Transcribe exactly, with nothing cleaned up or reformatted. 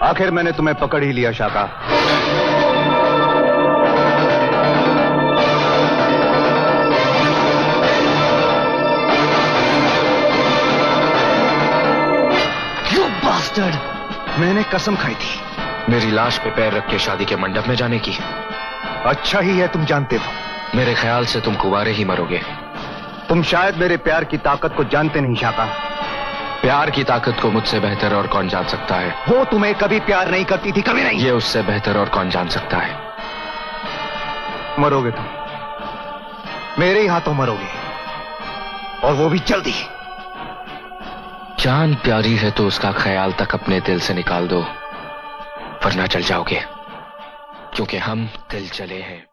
आखिर मैंने तुम्हें पकड़ ही लिया शाखा। You bastard! मैंने कसम खाई थी मेरी लाश पे पैर रख के शादी के मंडप में जाने की। अच्छा ही है तुम जानते हो। मेरे ख्याल से तुम कुंवारे ही मरोगे। तुम शायद मेरे प्यार की ताकत को जानते नहीं शाखा। प्यार की ताकत को मुझसे बेहतर और कौन जान सकता है? वो तुम्हें कभी प्यार नहीं करती थी, कभी नहीं। ये उससे बेहतर और कौन जान सकता है? मरोगे तुम, मेरे ही हाथों मरोगे, और वो भी जल्दी। जान प्यारी है तो उसका ख्याल तक अपने दिल से निकाल दो, वरना चल जाओगे, क्योंकि हम दिल चले हैं।